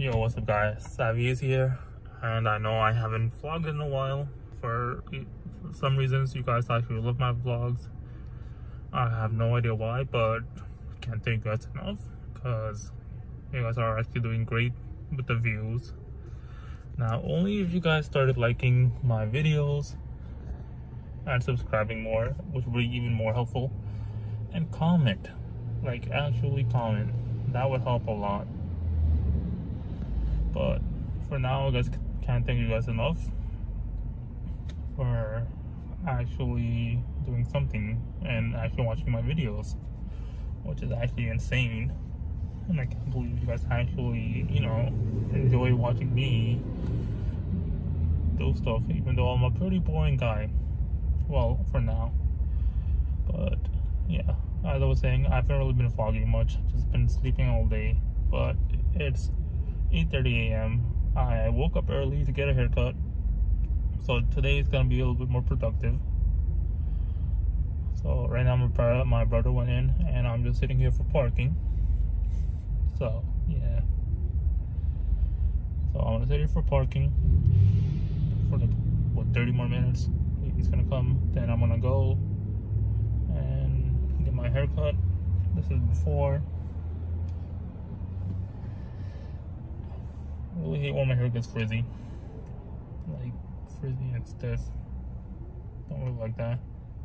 Yo, what's up guys? Savvy is here, and I know I haven't vlogged in a while for some reasons. You guys actually love my vlogs. I have no idea why, but can't thank you guys enough because you guys are actually doing great with the views. Now, only if you guys started liking my videos and subscribing more, which would be even more helpful, and comment, like actually comment, that would help a lot. But for now, I guess can't thank you guys enough for actually doing something and actually watching my videos, which is actually insane. And I can't believe you guys actually, enjoy watching me do stuff, even though I'm a pretty boring guy. Well, for now. But yeah, as I was saying, I haven't really been vlogging much, just been sleeping all day. But it's 8:30 a.m. I woke up early to get a haircut, so today is gonna be a little bit more productive. So right now my brother went in and I'm just sitting here for parking. So yeah, so I'm gonna sit here for parking for like 30 more minutes. He's gonna come, then I'm gonna go and get my haircut. This is before. I really hate when my hair gets frizzy. Like frizzy and stiff. Don't really like that.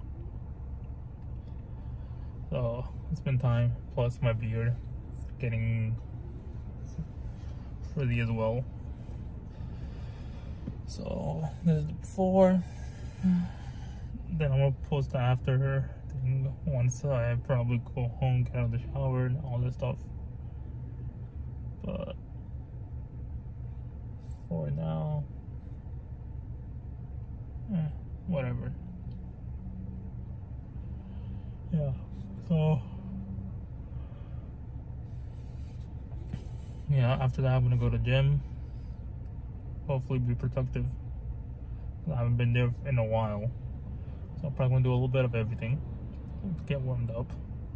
So it's been time. Plus my beard is getting frizzy as well. So this is before. Then I'm gonna post the after thing once I probably go home, get out of the shower and all this stuff. But for now, whatever. Yeah, so yeah, after that I'm gonna go to the gym, hopefully be productive. I haven't been there in a while, so I'm probably gonna do a little bit of everything to get warmed up.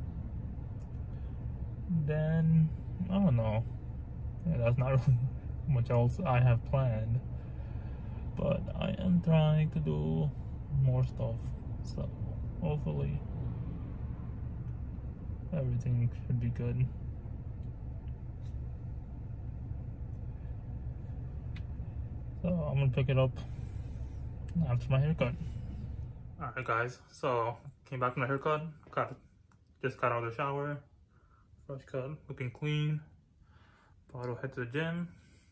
Then I don't know, yeah, that's not really much else I have planned, but I am trying to do more stuff, so hopefully everything should be good. So I'm gonna pick it up after my haircut. Alright guys, so came back from the haircut, just got out of the shower, fresh cut, looking clean. About to head to the gym.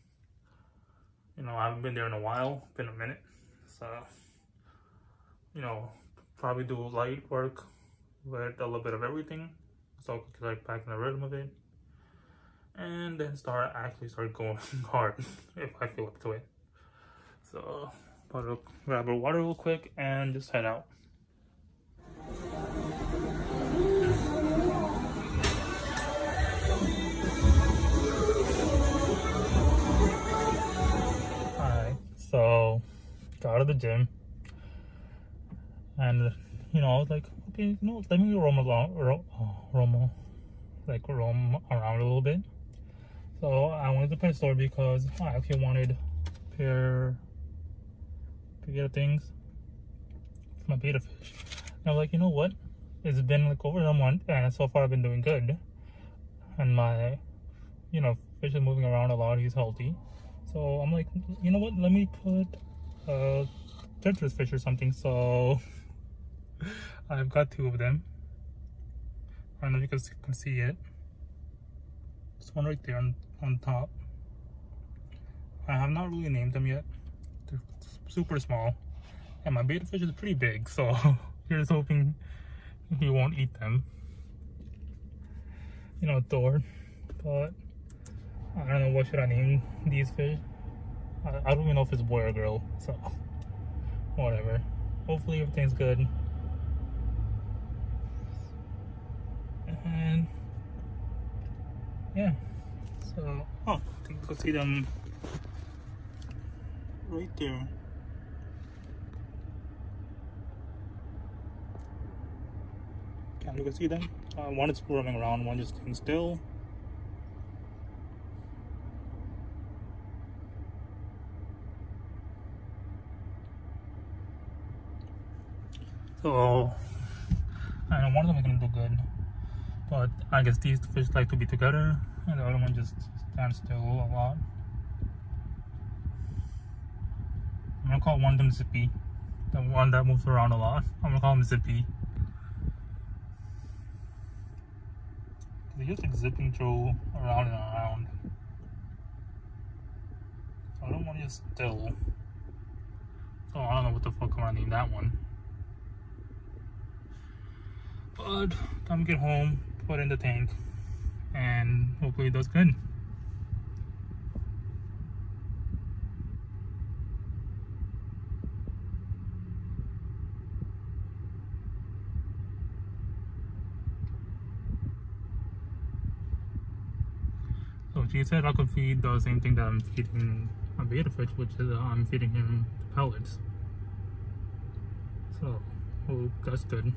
I haven't been there in a while, been a minute. So, probably do light work with a little bit of everything. So I can get back in the rhythm of it. And then start going hard if I feel up to it. So, about to grab a water real quick and just head out. So, got out of the gym, and I was like, okay, let me roam around a little bit. So I went to the pet store because I actually wanted a pair of things for my betta fish. And I was like, you know what? It's been like over a month, and so far I've been doing good, and my fish is moving around a lot. He's healthy. So I'm like, you know what, let me put a Tetris fish or something. So I've got two of them. I don't know if you guys can see it. This one right there on top. I have not really named them yet. They're super small. And my betta fish is pretty big, so here's hoping he won't eat them. Thor. But I don't know what should I name these fish. I don't even know if it's a boy or girl, so whatever. Hopefully everything's good. And yeah, so I think you can see them right there. Can you see them? One is roaming around, one just staying still. So I know one of them is gonna do good, but I guess these fish like to be together, and the other one just stands still a lot. I'm gonna call one of them Zippy, the one that moves around a lot. I'm gonna call him Zippy. He's just like zipping through around and around. So I don't want to just still. So I don't know what the fuck I'm gonna name that one. But time to get home, put it in the tank, and hopefully it does good. So she said I could feed the same thing that I'm feeding my beta fish, which is I'm feeding him pellets. So, oh, that's good.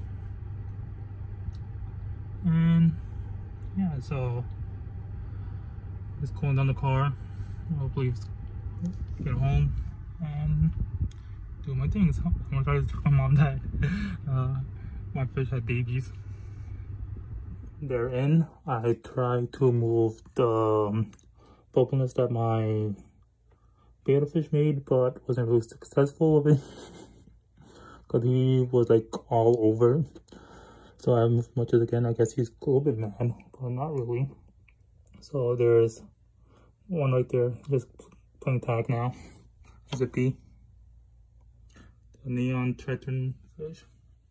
And yeah, so just cooling down the car. Hopefully get home and do my things. I'm gonna try to tell my mom that my fish had babies. They're in. I tried to move the bubble nest that my beta fish made, but wasn't really successful of it because he was like all over. So I moved much as again. I guess he's a little bit mad, but not really. So there's one right there, just playing tag now. Zippy, the neon Triton fish.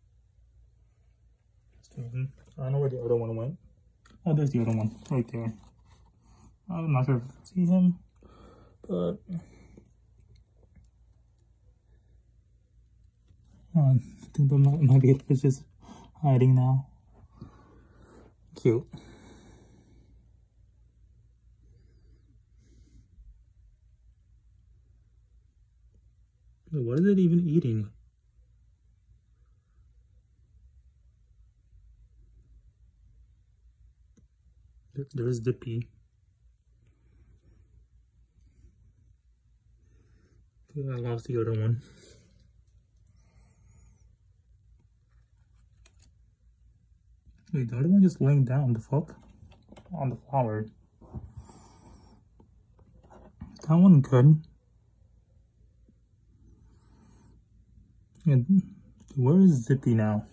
I don't know where the other one went. Oh, there's the other one right there. I'm not sure if you can see him, but I think that might be it. It's just hiding now. Cute. Wait, what is it even eating? There's Zippy. Okay, I lost the other one. Wait, the other one just laying down, the fuck? On the flower. That one good. And where is Zippy now?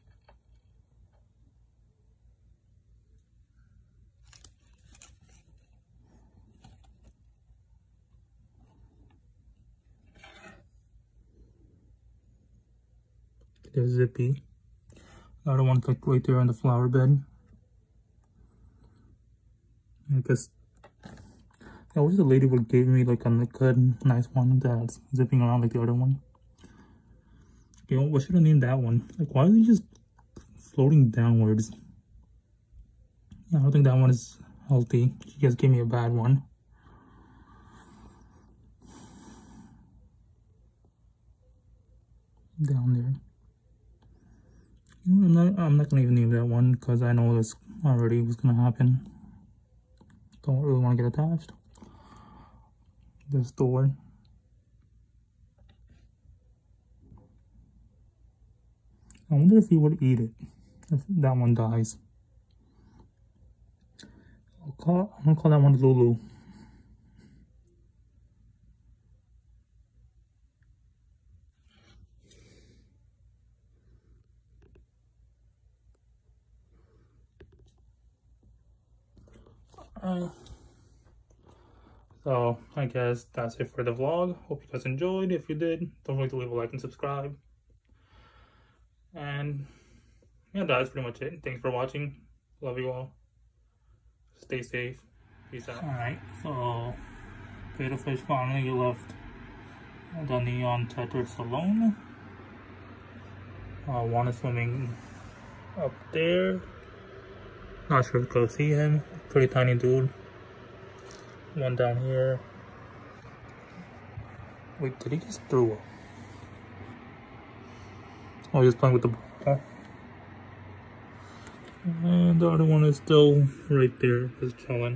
There's Zippy. The other one's like right there on the flower bed. I guess that was the lady who gave me like a good, nice one that's zipping around like the other one. Okay, well, what should I name that one? Like, why is he just floating downwards? I don't think that one is healthy. She just gave me a bad one. Down there. I'm not gonna even name that one because I know this already was gonna happen. Don't really want to get attached. This door. I wonder if he would eat it if that one dies. I'm gonna call that one Lulu. So I guess that's it for the vlog. Hope you guys enjoyed. If you did, don't forget to leave a like and subscribe. And yeah, that's pretty much it. Thanks for watching. Love you all. Stay safe. Peace out. Alright, so beta fish finally left the neon Tetris alone. One is swimming up there. Not sure if you can see him. Pretty tiny dude. One down here. Wait, did he just throw up? Oh, he's playing with the ball. And the other one is still right there, just chilling.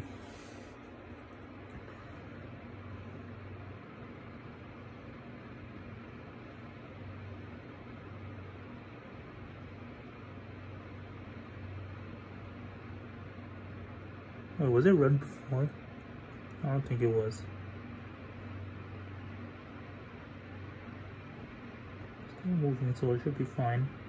Oh, was it red before? I don't think it was. Still moving, so it should be fine.